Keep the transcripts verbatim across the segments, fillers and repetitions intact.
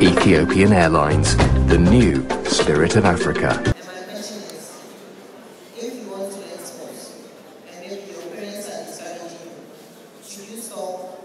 Ethiopian Airlines, the new Spirit of Africa. And my question is, if you want to learn sports, and if your parents are discouraging you, should you stop?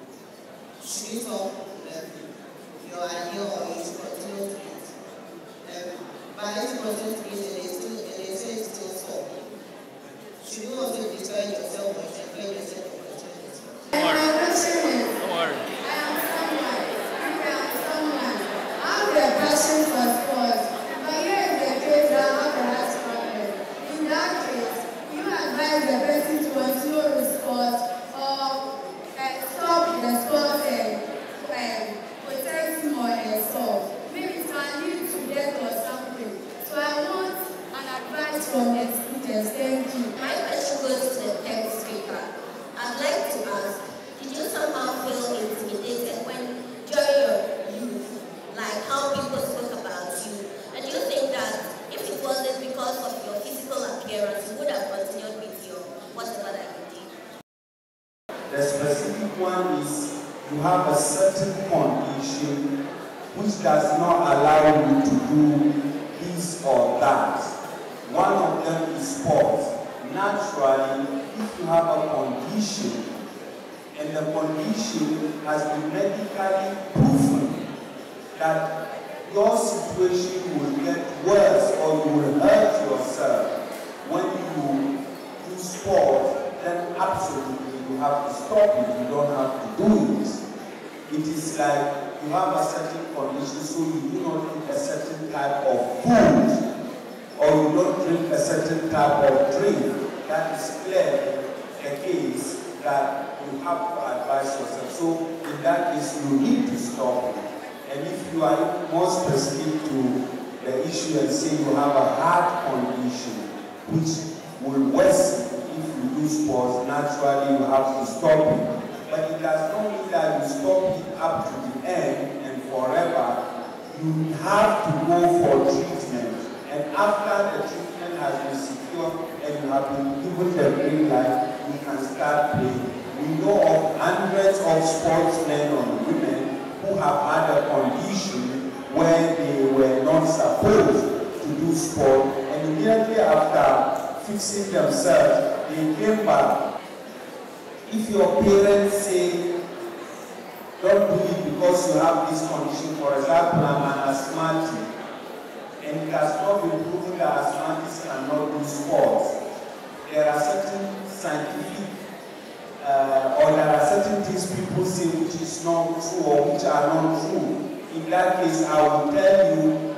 Should you stop um, your idea, or you should continue to eat? Um, but if you continue to eat and they still and they say it's still stop, should you also discourage yourself or encourage yourself to continue to eat? My question is, Don't worry. I am someone, I am someone, I have a passion for sports, but here is the case that I have a heart problem. In that case, you advise the person to continue with sports or uh, stop the sport and uh, protect him or herself. Maybe it can lead to death or something. So I want an advice from the speakers. Thank you. My question goes to the third speaker. I'd like to ask, did you somehow feel intimidated when during your youth, like how people spoke about you? And do you think that if it wasn't because of your physical appearance, you would have continued with your whatever that you did? The specific one is you have a certain condition which does not allow you to do this or that. One of them is sports. Naturally, if you have a condition and the condition has been medically proven that your situation will get worse or you will hurt yourself when you do sport, then absolutely you have to stop it. You don't have to do it. It is like you have a certain condition, so you do not eat a certain type of food or you don't drink a certain type of drink. That is clearly the case that you have to advise yourself. So in that case, you need to stop it. And if you are more specific to the issue and say you have a heart condition which will worsen if you do sports, naturally you have to stop it. But it does not mean that you stop it up to the end and forever. You have to go for treatment. And after the treatment has been secured and you have been given the green light, you can start playing. We know of hundreds of sportsmen or women who have had a condition where they were not supposed to do sport, and immediately after fixing themselves, they came back. If your parents say, don't do it because you have this condition, for example, I'm an asthmatic, and it has not been proven that asthmatics cannot do sports. There are certain scientific, uh, or there are certain things people say which is not true or which are not true. In that case, I will tell you,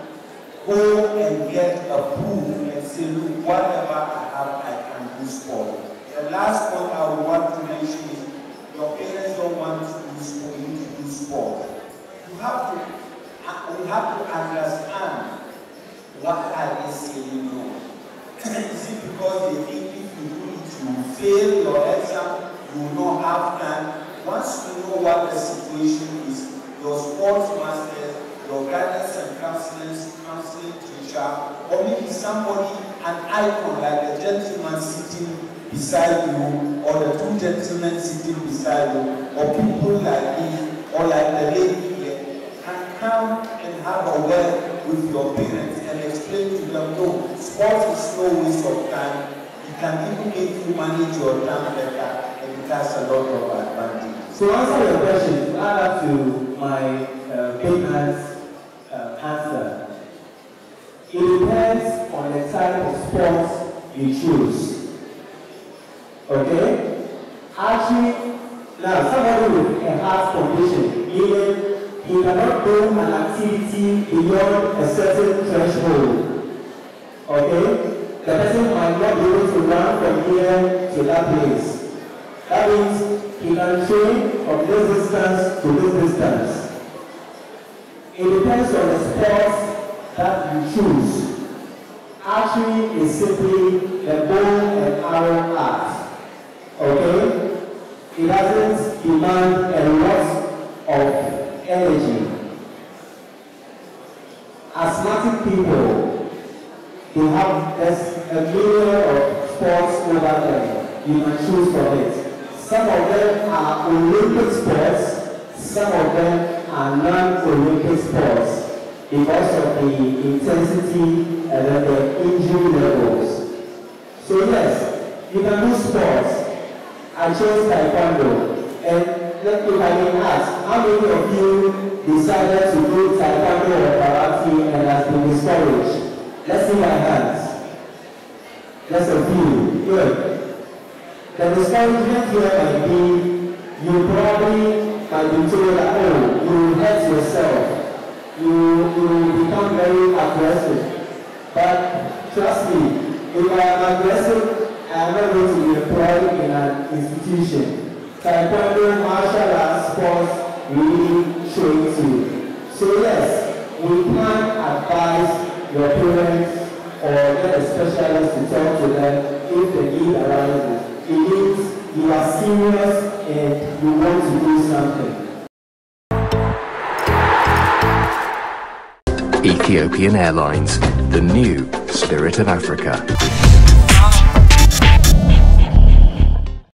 go and get a proof and say, look, whatever I have, I can do sport. The last point I would want to mention is, your parents don't want to do sport, you need to do sport. You have to, you have to understand what are they saying no. Is it because they think if you do it, you will fail your exam, you will not have time? Once you know what the situation is, your sports masters, your guidance and counseling, counseling teacher, or maybe somebody, an icon like the gentleman sitting beside you, or the two gentlemen sitting beside you, or people like me, or like the lady here, can come and have a word with your parents and explain to them, no, sports is no waste of time. It can even make you manage your time better, and it has a lot of advantage. To answer your question, to add up to my uh, paper's uh, answer, it depends on the type of sports you choose. Okay? Actually, now somebody with a heart condition, even he cannot do an activity beyond a certain threshold. Okay? The person might not be able to run from here to that place. That means he can train from this distance to this distance. It depends on the sports that you choose. Actually, it's simply the bow and arrow art. Okay? It doesn't demand a lot of energy. Asthmatic people, they have a million of sports over there. You can choose from it. Some of them are Olympic sports, some of them are non-Olympic sports because of the intensity and the injury levels. So yes, you can do sports. I chose taekwondo. And let me ask, how many of you decided to do taekwondo or karate and has been discouraged? Let's see my hands. Just a few. Good. The discouragement here might be you probably might be told that, oh, you hurt yourself. You, you become very aggressive. But trust me, if I am aggressive, I am not going to be employed in an institution. Taekwondo, martial arts, sports really show it to you. So yes, we can advise your parents or get a specialist to talk to them if the need arises. It means you are serious and you want to do something. Ethiopian Airlines, the new Spirit of Africa.